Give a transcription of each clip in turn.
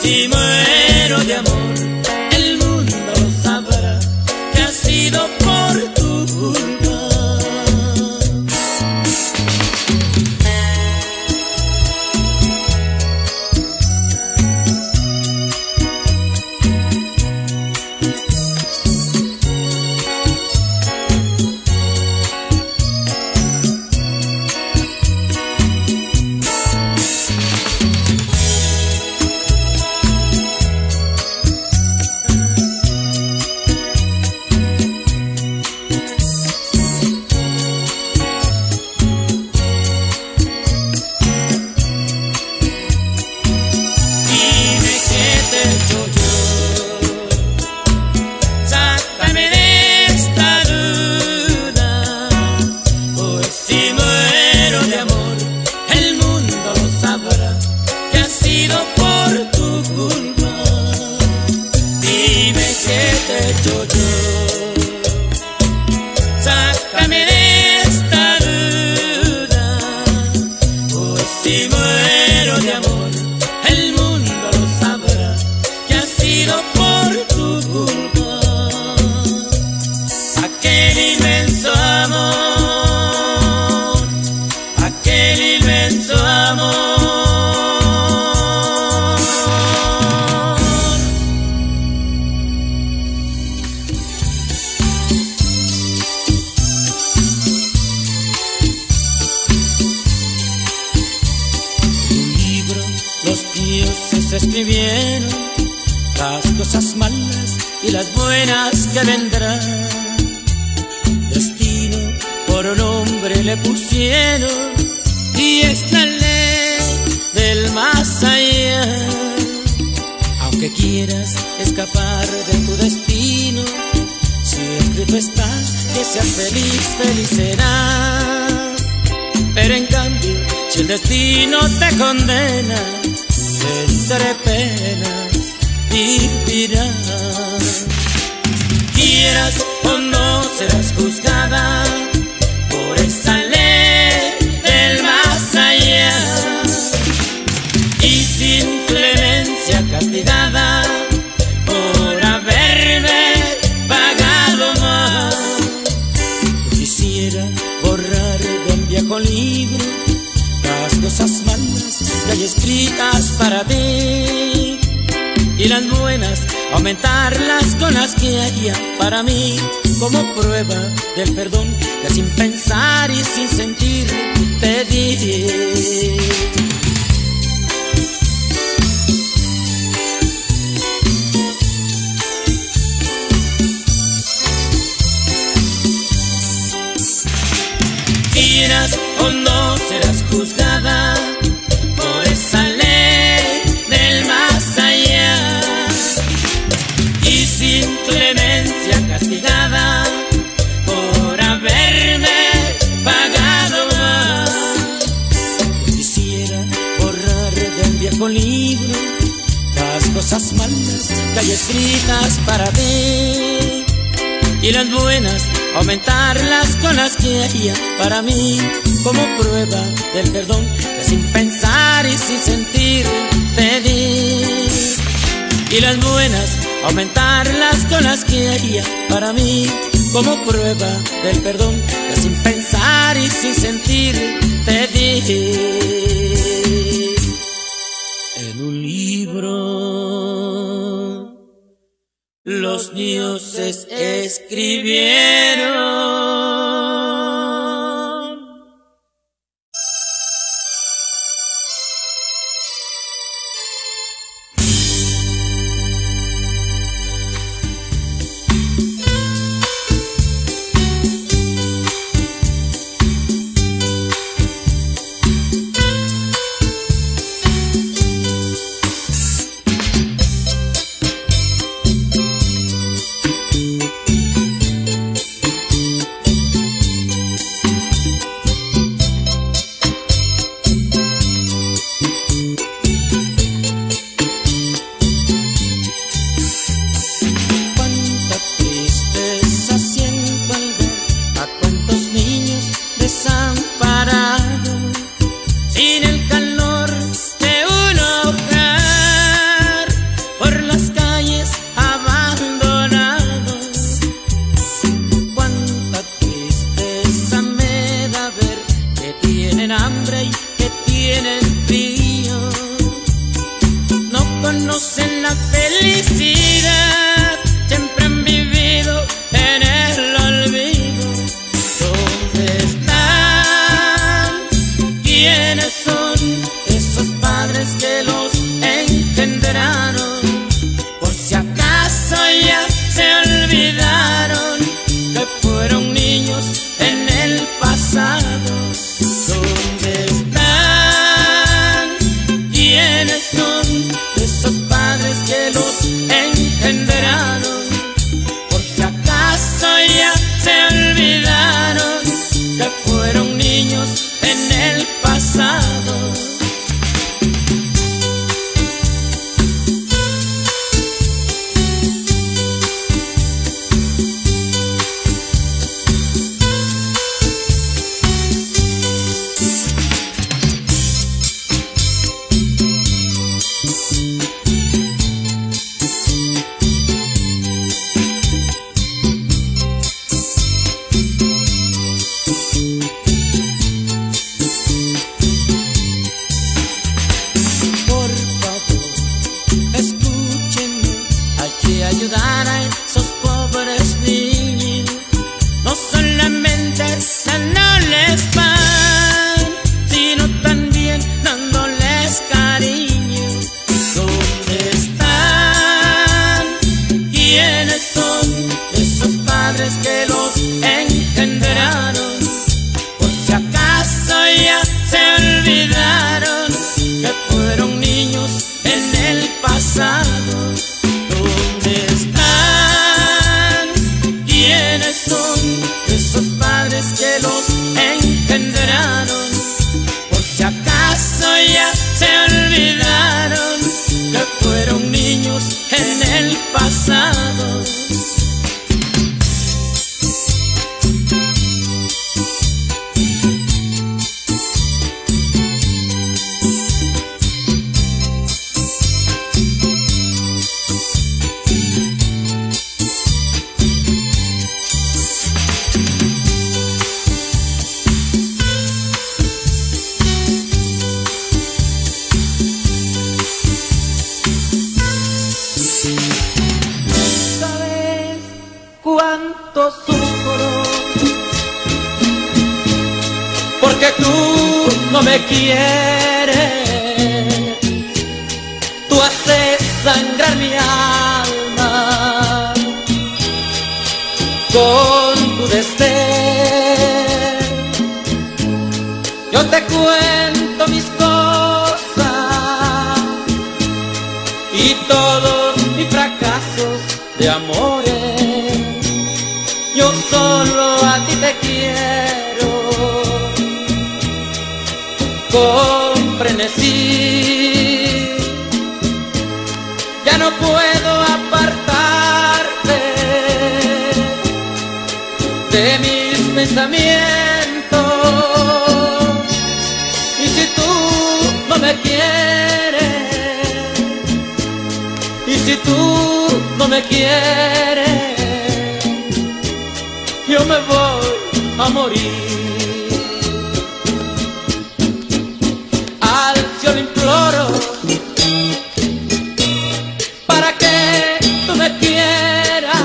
si muero de amor, el mundo sabrá que ha sido por tu culpa. Sácame de esta duda, pues si muero de amor, el mundo lo sabrá que ha sido por tu culpa. Aquel inmenso amor, aquel inmenso amor. Los dioses escribieron las cosas malas y las buenas que vendrán. Destino por un hombre le pusieron, y es la ley del más allá. Aunque quieras escapar de tu destino, si escrito está que seas feliz, feliz serás. Pero en cambio, si el destino te condena, entre penas vivirás. Quieras o no, serás juzgada por esa ley del más allá, y sin clemencia castigada por haberme pagado más. Quisiera borrar del viejo libro las cosas malas que hay escritas para ti, y las buenas aumentarlas con las que haya para mí, como prueba del perdón que sin pensar y sin sentir te di. Quieras o no, serás juzgada por esa ley del más allá, y sin clemencia castigada por haberme pagado más. Quisiera borrar del viejo libro las cosas malas que hay escritas para ti, y las buenas aumentarlas con las que haya para mí, como prueba del perdón que sin pensar y sin sentir te di. Y las buenas aumentarlas con las que haya para mí, como prueba del perdón que sin pensar y sin sentir te di. En un libro los dioses escribieron. conocen la felicidad, siempre han vivido en el olvido. ¿Dónde están? ¿Quiénes son esos padres que los engendraron? Por si acaso ya se olvidaron que fueron niños en el pasado. ¿Dónde están? ¿Quiénes son esos padres que los engendraron? Por si acaso ya se olvidaron que fueron niños en el pasado. Ayudar a esos pobres niños, no solamente dándoles pan, sino también dándoles cariño. ¿Dónde están? ¿Quiénes son esos padres que los engendraron? Por si acaso ya se olvidaron que fueron niños en el pasado. ¿Dónde están? ¿Quiénes son esos padres que los engendraron? Por si acaso ya se olvidaron que fueron niños en el pasado. Cuánto sufro porque tú no me quieres, tú haces sangrar mi alma con tu desdén. Yo te cuento mis cosas y todos mis fracasos de amores. Yo solo a ti te quiero, con frenesí. Ya no puedo apartarte de mis pensamientos. Y si tú no me quieres, y si tú no me quieres, yo me voy a morir. Al cielo imploro para que tú me quieras,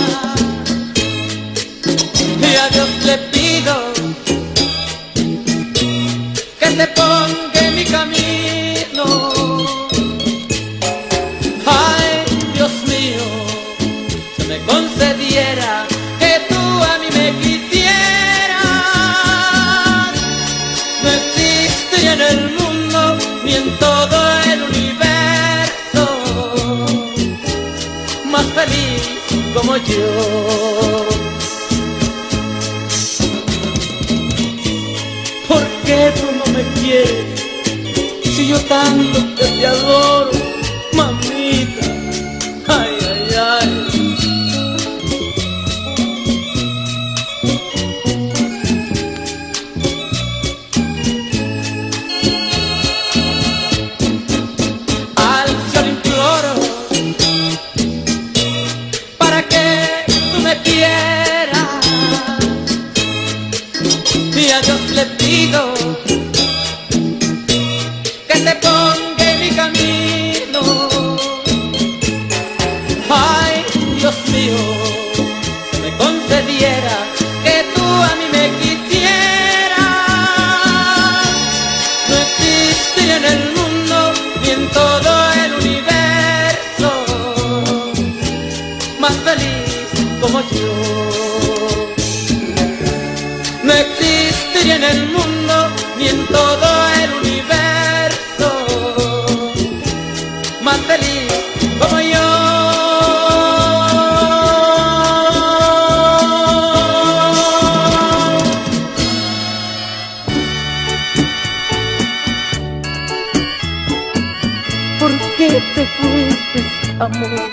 y a Dios le pido que te ponga en mi camino. Ay, Dios mío, si me concediera que tú a mí me quisieras, no existe en el mundo ni en todo el universo más feliz como yo. ¿Por qué tú no me quieres si yo tanto que te adoro, mamita? Ay, ay, ay. Y a Dios le pido que te ponga feliz como yo. ¿Por qué te fuiste, amor?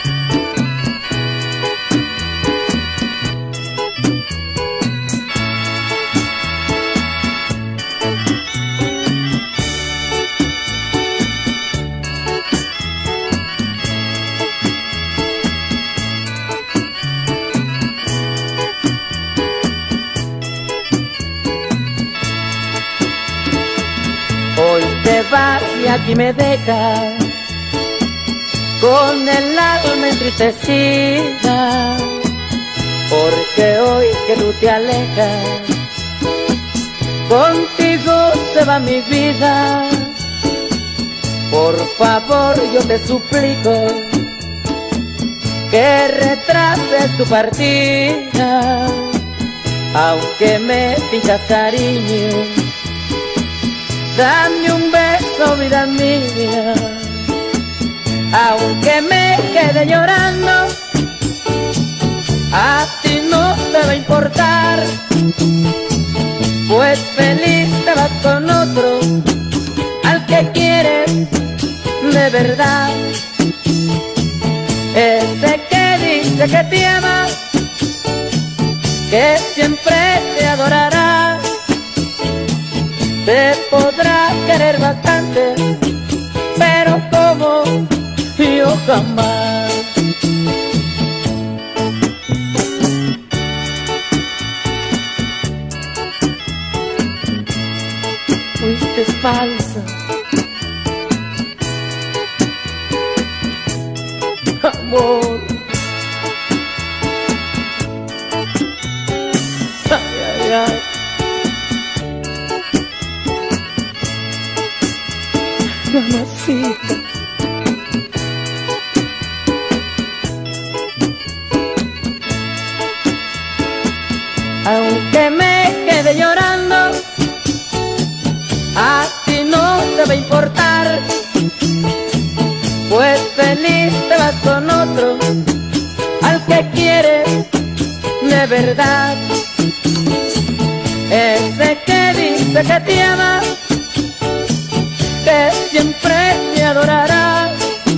Hoy te vas y aquí me dejas con el alma entristecida, porque hoy que tú te alejas, contigo se va mi vida. Por favor yo te suplico que retrases tu partida, aunque me finjas cariño. Dame un beso, vida mía, aunque me quede llorando, a ti no te va a importar, pues feliz te vas con otro, al que quieres de verdad. Ese que dice que te ama, que siempre te adorará, te podrá querer bastante, pero como yo jamás. Fuiste falsa, amor. Ay, ay, ay. Mamacita, aunque me quede llorando, a ti no te va a importar, pues feliz te vas con otro, al que quieres de verdad. Ese que dice que te ama, que siempre te adorará,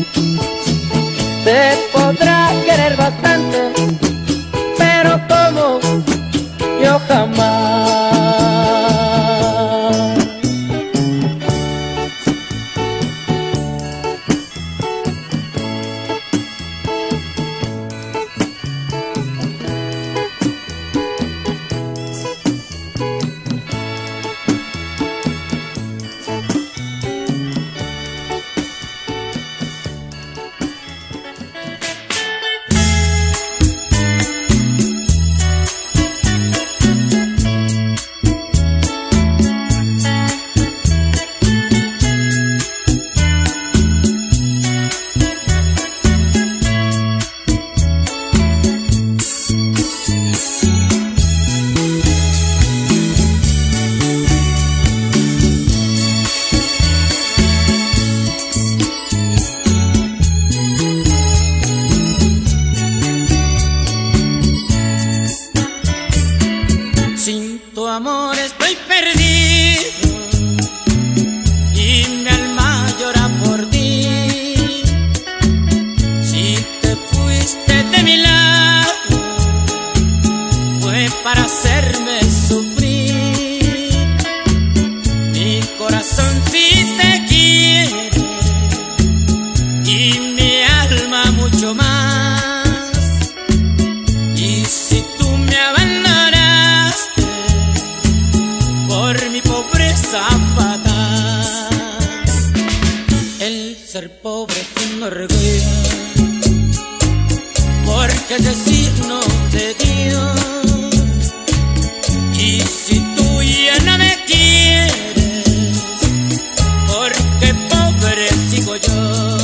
te podrá querer bastante, pero como yo jamás. Ser pobre es un orgullo, porque es decirnos de Dios. Y si tú ya no me quieres, porque pobre sigo yo.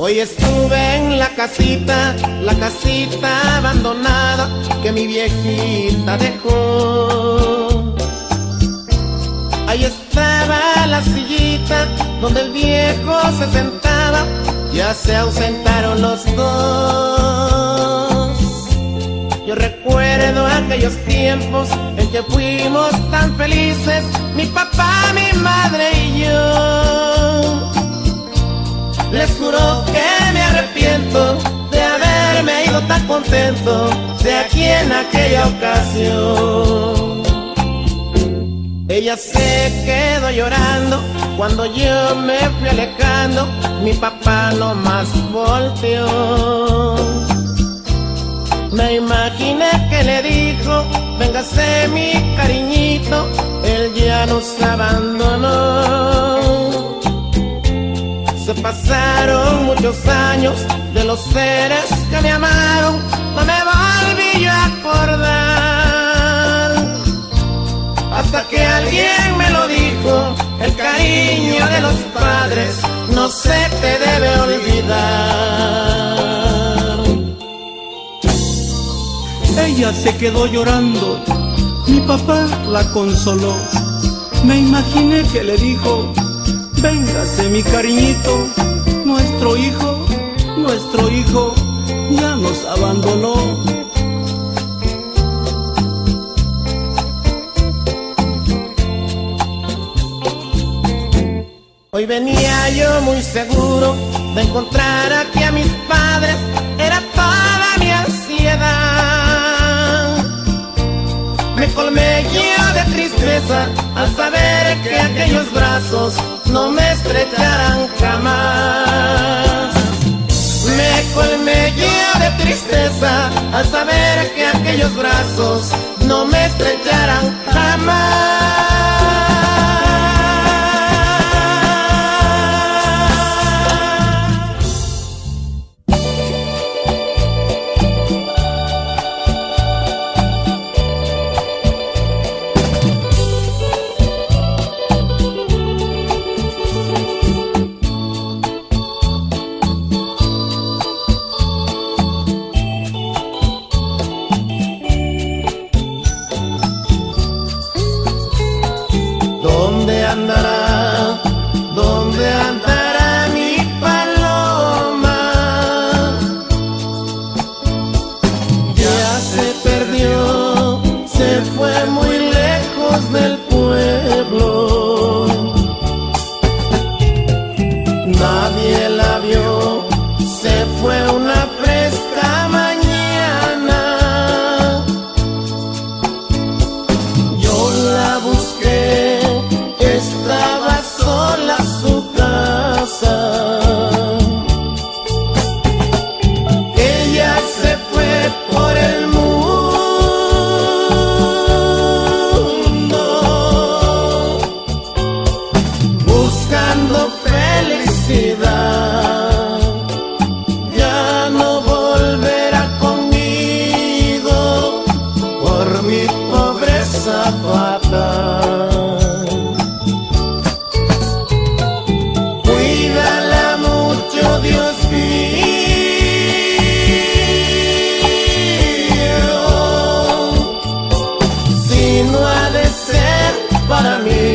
Hoy estuve en la casita abandonada que mi viejita dejó. Ahí estaba la sillita donde el viejo se sentaba, ya se ausentaron los dos. Yo recuerdo aquellos tiempos en que fuimos tan felices, mi papá, mi madre y yo. Les juro que me arrepiento de haberme ido tan contento de aquí en aquella ocasión. Ella se quedó llorando cuando yo me fui alejando, mi papá nomás volteó. Me imaginé que le dijo, véngase mi cariñito, él ya nos abandonó. Se pasaron muchos años de los seres que me amaron, no me volví yo a acordar. Hasta que alguien me lo dijo, el cariño de los padres no se te debe olvidar. Ella se quedó llorando, mi papá la consoló. Me imaginé que le dijo, véngase mi cariñito, nuestro hijo ya nos abandonó. Hoy venía yo muy seguro de encontrar aquí a mis padres, era toda mi ansiedad. Me colmé yo de tristeza al saber que aquellos brazos no me estrecharán jamás. Me colmé yo de tristeza al saber que aquellos brazos no me estrecharán jamás. ¿Dónde andará mi paloma? Ya se perdió, se fue muy lejos del pueblo. Nadie la vio, se fue una fresca mañana. Yo la busqué, estaba sola su casa. Ella se fue por el mundo buscando felicidad. Ya no volverá conmigo por mi pobreza fatal. Dios mío, si no ha de ser para mí.